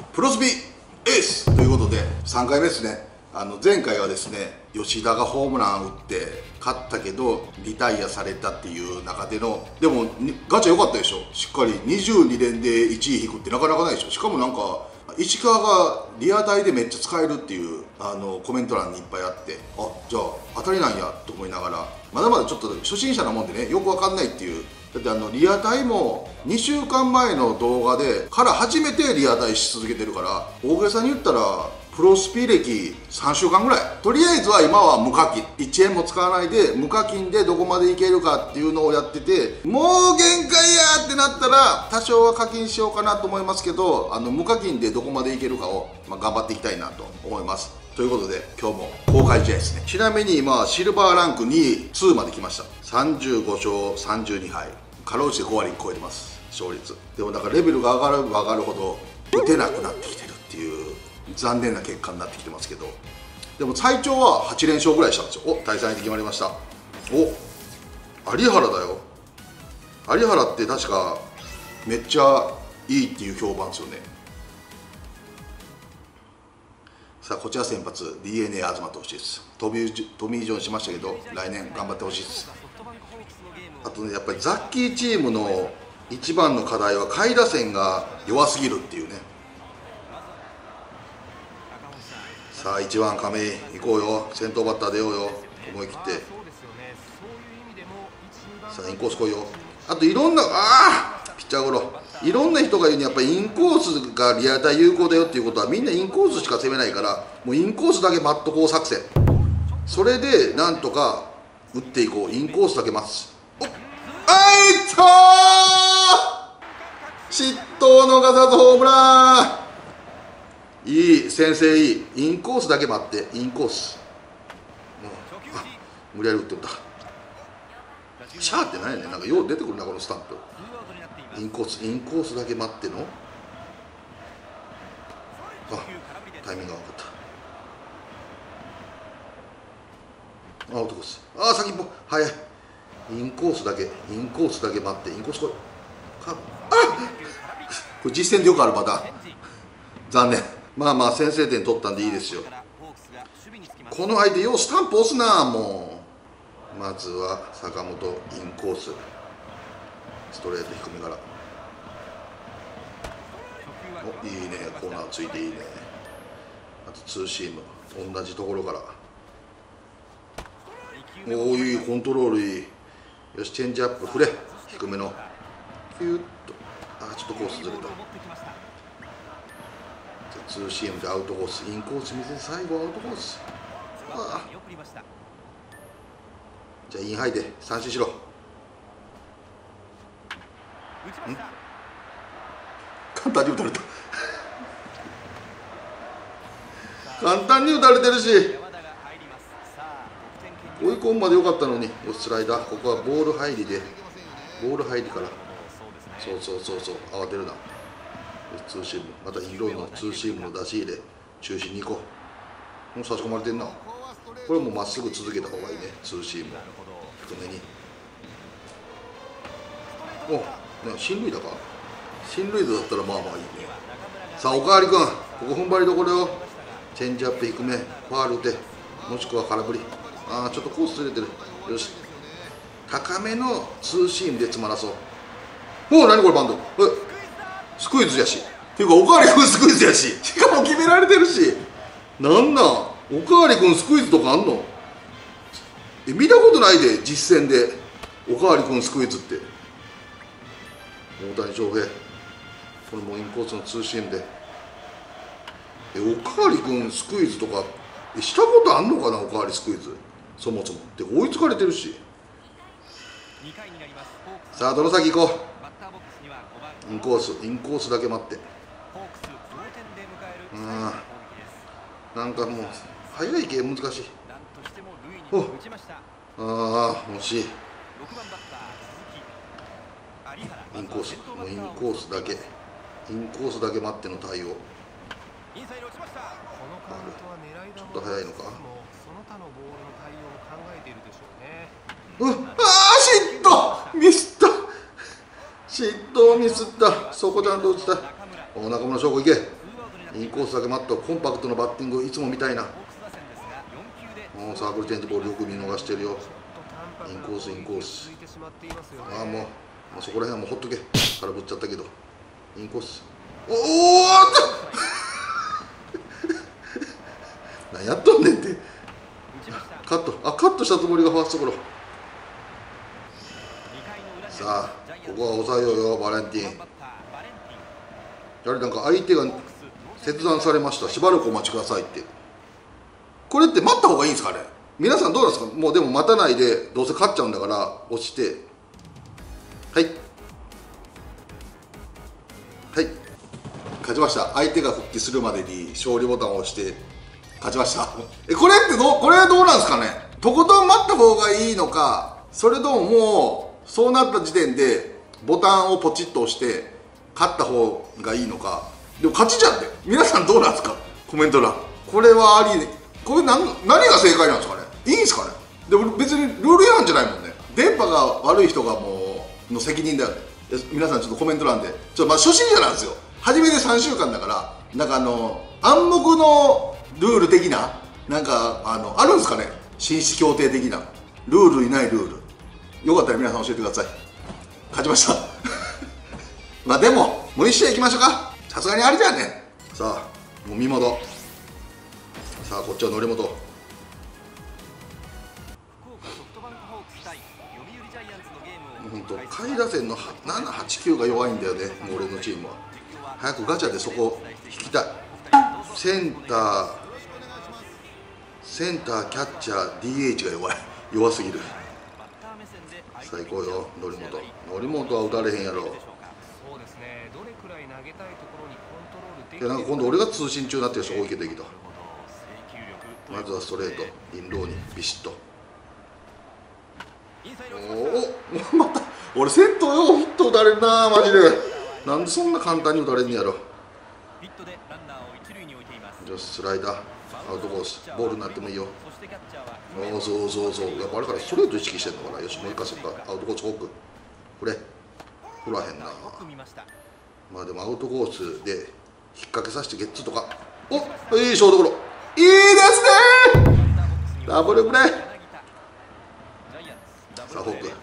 プロスピエースということで3回目ですね。前回はですね、吉田がホームラン打って勝ったけどリタイアされたっていう中での、でもガチャ良かったでしょ。しっかり22連で1位引くってなかなかないでしょ。しかもなんか石川がリアタイでめっちゃ使えるっていうコメント欄にいっぱいあって、あ、じゃあ当たりなんやと思いながら、まだまだちょっと初心者なもんでね、よくわかんないっていう。だってリアタイも2週間前の動画でから初めてリアタイし続けてるから、大げさに言ったらプロスピ歴3週間ぐらい。とりあえずは今は無課金、1円も使わないで無課金でどこまでいけるかっていうのをやってて、もう限界やってなったら多少は課金しようかなと思いますけど、無課金でどこまでいけるかを、頑張っていきたいなと思います。ということで今日も公開試合ですね。ちなみに今シルバーランク2まで来ました。35勝32敗、かろうじて5割超えてます、勝率。でもなんかレベルが上がる上がるほど打てなくなってきてるっていう残念な結果になってきてますけど、でも最長は8連勝ぐらいしたんですよ。お、対戦相手決まりました。お、有原だよ。有原って確かめっちゃいいっていう評判ですよね。さあこちら先発 DNA 東投手です。トミー・ジョンしましたけど来年頑張ってほしいです。あとね、やっぱりザッキーチームの一番の課題は下位打線が弱すぎるっていうね。さあ1番亀井行こうよ。先頭バッター出ようよ、思い切って。さあインコース来いよ。あといろんなピッチャーゴロ、いろんな人が言うにやっぱりインコースがリアタイ有効だよっていうことは、みんなインコースしか攻めないから、もうインコースだけ待っとこう作戦。それでなんとか打っていこう。インコースだけ待つ。失投のガサツホームラン。いい、先生いい。インコースだけ待って、インコース。無理やり打って打った。シャーって何やねん。なんかよう出てくるなこのスタンプ。インコースだけ待っての。タイミングが分かった。アウトコース。先っぽ早い。インコースだけ待って、インコース来い。カーブ。これ実戦でよくあるパターン。残念。まあ先制点取ったんでいいですよ。この相手ようスタンプ押すな。もうまずは坂本インコース、ストレート低めから。いいね、コーナーついていいね。あとツーシーム同じところから。いいコントロールいい。よし、チェンジアップ振れ、低めのピューッと。ちょっとコースずれた。ツーシームでアウトコース、インコース見せて最後アウトコース。じゃあインハイで三振しろ。簡単に打たれた簡単に打たれてるし、追い込むまでよかったのに。よし、スライダー。ここはボール入りから。そう慌てるな。ツーシーム、また色のツーシームの出し入れ、中心に行こう。もう差し込まれてんな。これもまっすぐ続けた方がいいね。ツーシーム低めに。進塁打か。進塁打だったらまあいいね。さあおかわりくん、ここ踏ん張りどころよ。チェンジアップ低め、ファール打て、もしくは空振り。ちょっとコースずれてる。よし、高めのツーシームで詰まらそう。何これバンド。スクイズやし。っていうかおかわりくんスクイズやし、しかも決められてるし。なんなん、おかわりくんスクイズとかあんの。見たことないで、実戦でおかわりくんスクイズって。大谷翔平、これもインコースのツーシームで。おかわりくんスクイズとかしたことあんのかな。おかわりスクイズそもそもって追いつかれてるし。さあ泥崎行こう。インコースだけ待って。なんかもう早い系難しい。惜しい。インコースだけ待っての対応。ちょっと早いのか。シットミスった。失投ミスった。そこちゃんと打ちたい。中村翔子いけ。 インコースだけ待った。コンパクトなバッティングいつもみたいな。もうサークルチェンジボールよく見逃してるよ。インコースインコース。ああもうそこら辺はもうほっとけ。空振っちゃったけどインコース。おおっと何やっとんねんって。カットしたつもりがファーストゴロ。さあここは抑えようよバレンティン。やはりなんか相手が切断されました、しばらくお待ちくださいって。これって待った方がいいんですかね。皆さんどうなんですか。もうでも待たないでどうせ勝っちゃうんだから押して、はいはい勝ちました。相手が復帰するまでに勝利ボタンを押して勝ちました。これってこれはどうなんですかね。とことん待った方がいいのか、それとももうそうなった時点でボタンをポチッと押して勝った方がいいのか。でも勝ちじゃんって。皆さんどうなんですか、コメント欄。これはあり、これ何が正解なんですかね。いいんですかね。でも別にルール違反じゃないもんね。電波が悪い人がもうの責任だよね。皆さんちょっとコメント欄でまあ初心者なんですよ。初めて3週間だから、なんか暗黙のルール的ななんかあるんですかね。紳士協定的なルールいないルール。よかったら皆さん教えてください。勝ちましたまあでももう1試合いきましょうか。さすがにあれじゃんね。さあもう見戻。さあこっちは則本。本当下位打線の7、8、9が弱いんだよね。もう俺のチームは早くガチャでそこ引きたい。センターキャッチャー DH が弱すぎる。最高よ則本は打たれへんやろ。いやなんか今度俺が通信中になってる人多いけどいいけど、まずはストレートインローにビシッと。おおまた俺先頭よヒット打たれるなマジで。なんでそんな簡単に打たれんねやろ。スライダーアウトコースボールになってもいいよ。そうやっぱあれからストレート意識してんのかな。よしもう一回そっかアウトコースフォークこれ振らへんな。まあでもアウトコースで引っ掛けさせてゲッツーとか。おいいショートゴロ。いいですねダブルプレー。さあフォーク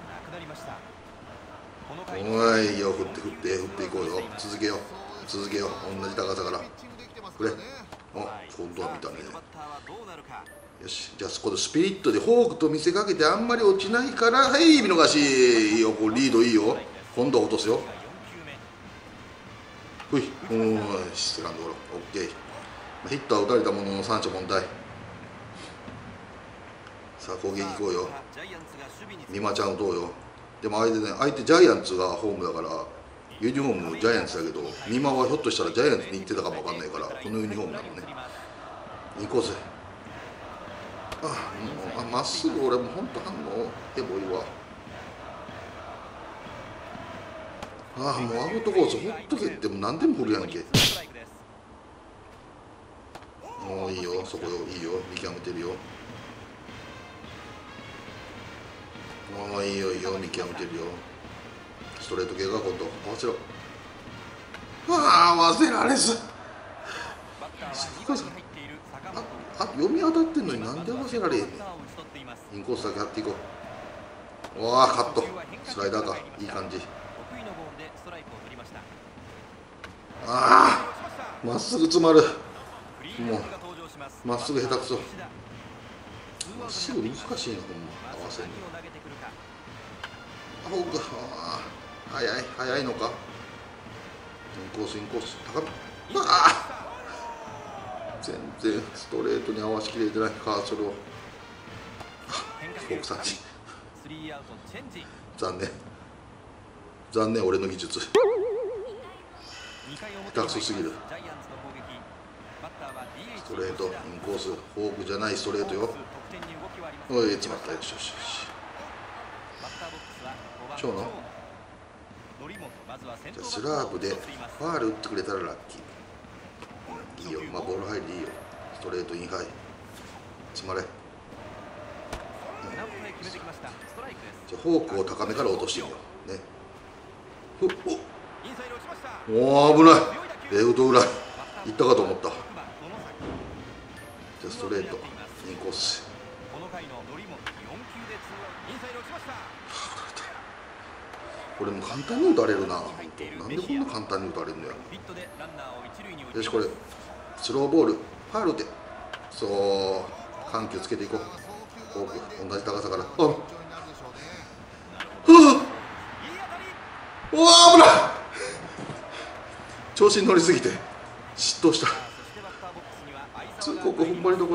おいよ振っていこうよ。続けよう同じ高さからこれ。今度は見たね。よしじゃあそこでスピリットでフォークと見せかけてあんまり落ちないから、はい見逃し。いいよこれリードいいよ。今度は落とすよ。ほいセカンドゴロ OK。 ヒットは打たれたものの三者凡退。さあ攻撃行こうよ。美馬ちゃん打とうよ。でも相手ジャイアンツがホームだからユニフォームジャイアンツだけど、美馬はひょっとしたらジャイアンツに行ってたかも分かんないから、このユニフォームなのね。インコースまっすぐ俺も本当反応エボいわ。もうアウトコースほっとけっても何でも振るやんけ。もういいよそこよいいよ見極めてるよ。もういいよ見極めてるよ。ストレート系が今度合わせろ。合わせられず。読み当たってんのになんで合わせられへんねん。インコースだけ張っていこう。カットスライダーかいい感じ。まっすぐ詰まる。もうまっすぐ下手くそ。まっすぐ難しいなほんま合わせるの。早いのか。インコース高め。全然ストレートに合わしきれてないか。それをフォーク三振。残念俺の技術下手くそすぎる。ストレートインコースフォークじゃないストレートよ。おい詰まった。よし長野じゃあスラーブでファール打ってくれたらラッキー。いいよボール入りいいよ。ストレートインハイ詰まれ。じゃあフォークを高めから落としてみようね。おお危ないレフト裏。 いったかと思った。じゃあストレートインコース。これも簡単に打たれるな。なんでこんな簡単に打たれるのや。よし、これスローボールファウル打て。そう、緩急つけていこう。フォーク同じ高さから。あ、はあ、うわー、危ない。調子に乗りすぎて嫉妬した。通告踏ん張りどころ。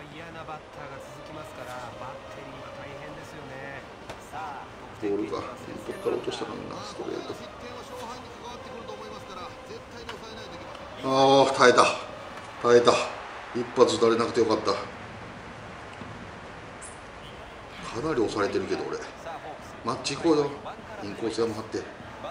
ボールがどっから落としたのにな。ストレート。ああ、耐えた耐えた。一発打たれなくてよかった。かなり押されてるけど俺。マッチ行こうよ。インコース山張って。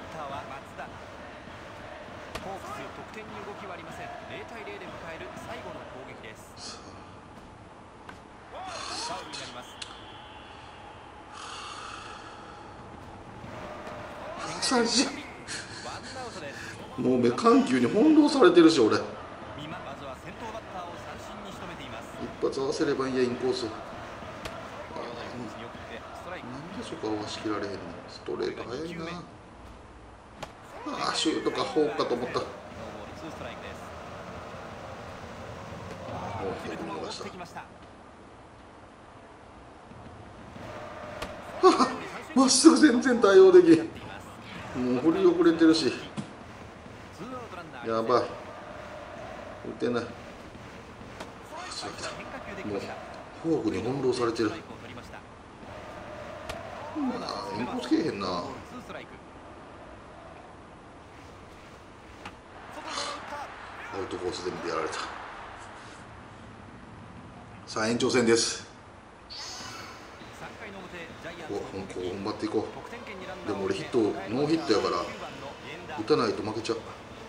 三振。もう緩急に翻弄されてるし俺。一発合わせればいいや、インコース。なんでそこ合わしきられへんの。ストレート速いな。ああ、シュートかフォークかと思った。もうヘル見逃した。まっすぐ全然対応できん。もう振り遅れてるし、やばい、打てない。もうフォークに翻弄されてる。インコースけえへんな。アウトコース全部やられた。さあ延長戦です。こう踏ん張っていこう。でも俺ノーヒットやから打たないと負けちゃう。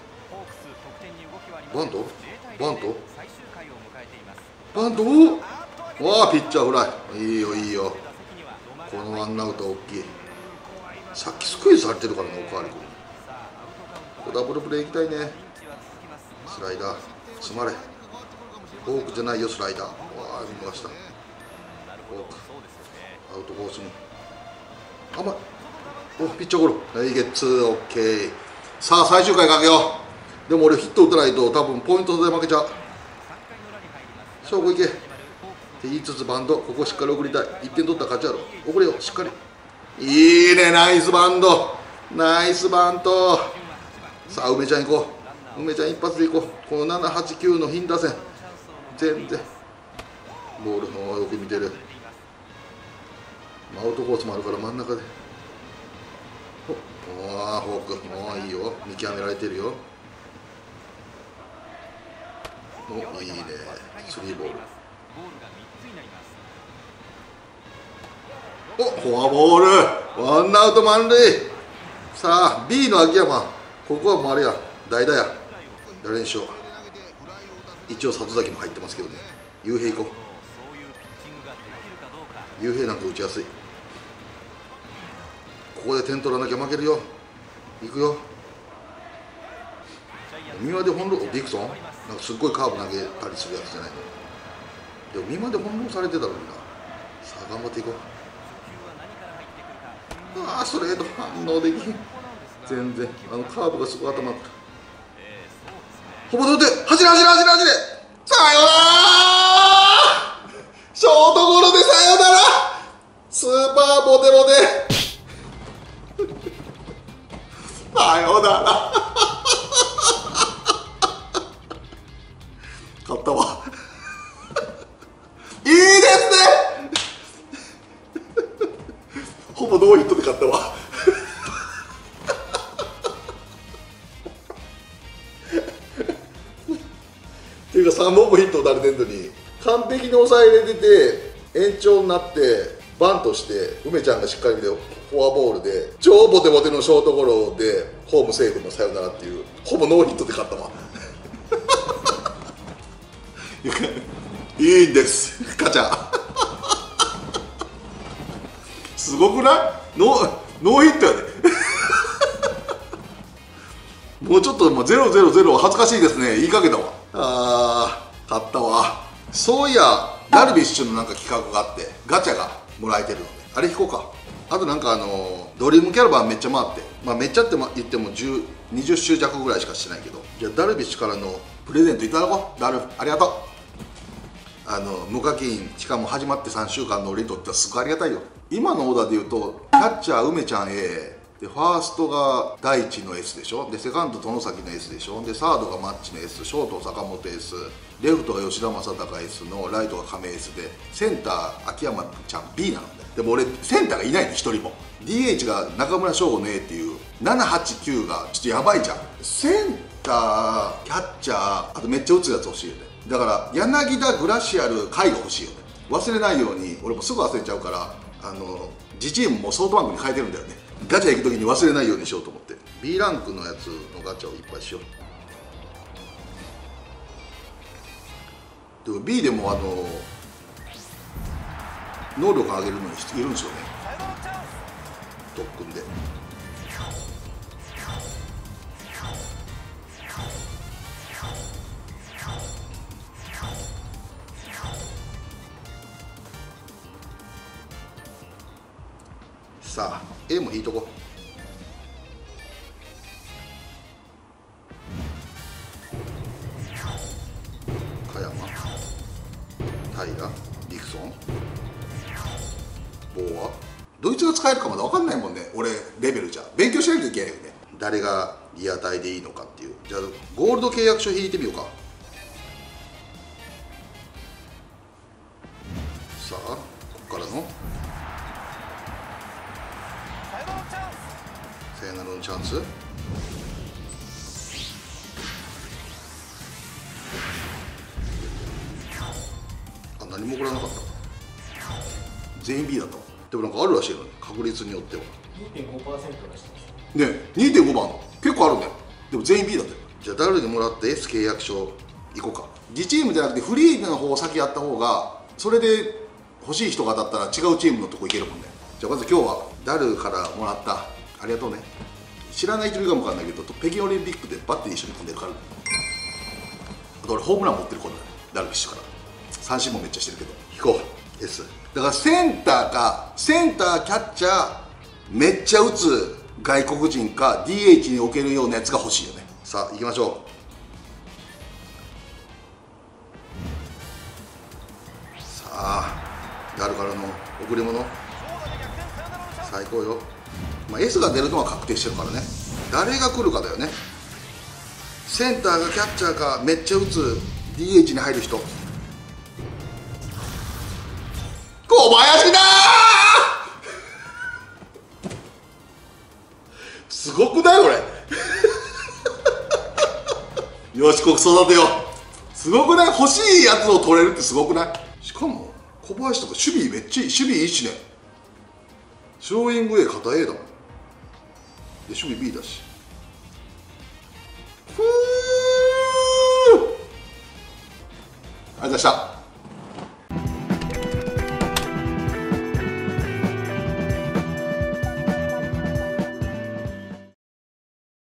バントバントバント。わあ、ピッチャーフライ。いいよいいよ。このワンアウトは大きい。さっきスクイズされてるからね、おかわり君。ここダブルプレーいきたいね。スライダー詰まれ。フォークじゃないよ、スライダー。わあ、見逃した。フォークアウトコースに甘い。お、ピッチャーゴロ。はい、ゲッツー、オッケー。さあ最終回かけよう。でも俺ヒット打たないと多分ポイントで負けちゃう。勝負いけって言いつつバンド、ここしっかり送りたい。1点取ったら勝ちやろ。送れよ、しっかり。いいね、ナイスバンド、ナイスバント。さあ梅ちゃん行こう。梅ちゃん一発で行こう。この7、8、9の頻打線全然ボールをよく見てる。アウトコースもあるから真ん中で。ああ、フォークもういいよ、見極められてるよ。お、いいね、スリーボール。お、フォアボール、ワンアウト満塁。さあ B の秋山、ここはもうあれや、代打や。誰にしよう。一応里崎も入ってますけどね。雄平行こう。雄平なんか打ちやすい。ここで点取らなきゃ負けるよ。行くよ。三輪で翻弄、ディクソンなんかすっごいカーブ投げたりするやつじゃないの。でも三輪で翻弄されてたのにな。さあ頑張っていこう。ああ、ストレート反応できん。全然カーブがすごい頭くる。ほぼ同点。走れ走れ走れ走れ。さよなら。ショートゴロでさよなら。スーパーボテロでさよなら。勝ったわ。いいですね。ほぼノーヒットで勝ったわ。っていうか3本もヒット打たれてんのに完璧に抑えれてて、延長になってバントして梅ちゃんがしっかり見てフォアボールで超ボテボテのショートゴロでホームセーフのサヨナラっていう、ほぼノーヒットで勝ったわ。いいんですカチャ。すごくない？ノーヒットやで。ももうちょっともう000は恥ずかしいですね。言いかけたわ。勝ったわ。そういやダルビッシュのなんか企画があってガチャがもらえてるのであれ引こうか。あとなんかドリームキャラバンめっちゃ回って、まあめっちゃって言っても20周弱ぐらいしかしてないけど、じゃあダルビッシュからのプレゼントいただこう。ダルありがとう。無課金しかも始まって3週間の俺にとってはすごいありがたいよ。今のオーダーでいうとキャッチャー梅ちゃん Aでファーストが大地の S でしょ、でセカンド外崎の S でしょ、でサードがマッチの S、ショート坂本 S、レフトが吉田正尚 S のライトが亀 S でセンター秋山ちゃん B なので、でも俺センターがいないの1人も。 DH が中村翔吾の A っていう789がちょっとやばいじゃん。センターキャッチャーあとめっちゃ打つやつ欲しいよね。だから柳田グラシアル甲斐が欲しいよね。忘れないように、俺もすぐ忘れちゃうから自チームもソフトバンクに変えてるんだよね。ガチャ行く時に忘れないようにしようと思って B ランクのやつのガチャをいっぱいしよう。でも B でも能力上げるのにいるんですよね、特訓で。さあ A も引いとこう。加山、平、ディクソン、ボーア、どいつが使えるかまだ分かんないもんね。俺レベルじゃ勉強しないといけないよね。誰がリアタイでいいのかっていう。じゃあゴールド契約書引いてみようか。さあここからのサヨナラのチャンス。何も起こらなかった。全員 B だった。でもなんかあるらしいのね、確率によっては。 2.5% 出してますね、2.5 番の結構あるね。でも全員 B だったよ。じゃあダルでもらって S 契約書行こうか。自チームじゃなくてフリーの方を先やった方が、それで欲しい人が当たったら違うチームのとこ行けるもんね。じゃあまず今日はダルからもらった、ありがとうね。知らない人いるかもわかんないけど、北京オリンピックでバッテリー一緒に組んでるから。あと俺ホームラン持ってる子だよ、ダルビッシュから。三振もめっちゃしてるけど。引こう S。だからセンターか、センターキャッチャーめっちゃ打つ外国人か DH に置けるようなやつが欲しいよね。さあ行きましょう。さあダルからの贈り物最高よ。まあ、S が出るのは確定してるからね。誰が来るかだよね。センターがキャッチャーかめっちゃ打つ DH に入る人。小林だーすごくないこれよしこ育てよう。すごくない？欲しいやつを取れるってすごくない？しかも小林とか守備めっちゃいい。守備いいしね。スローイング A 肩 A だもんで、守備 B だし。ありがとうございました。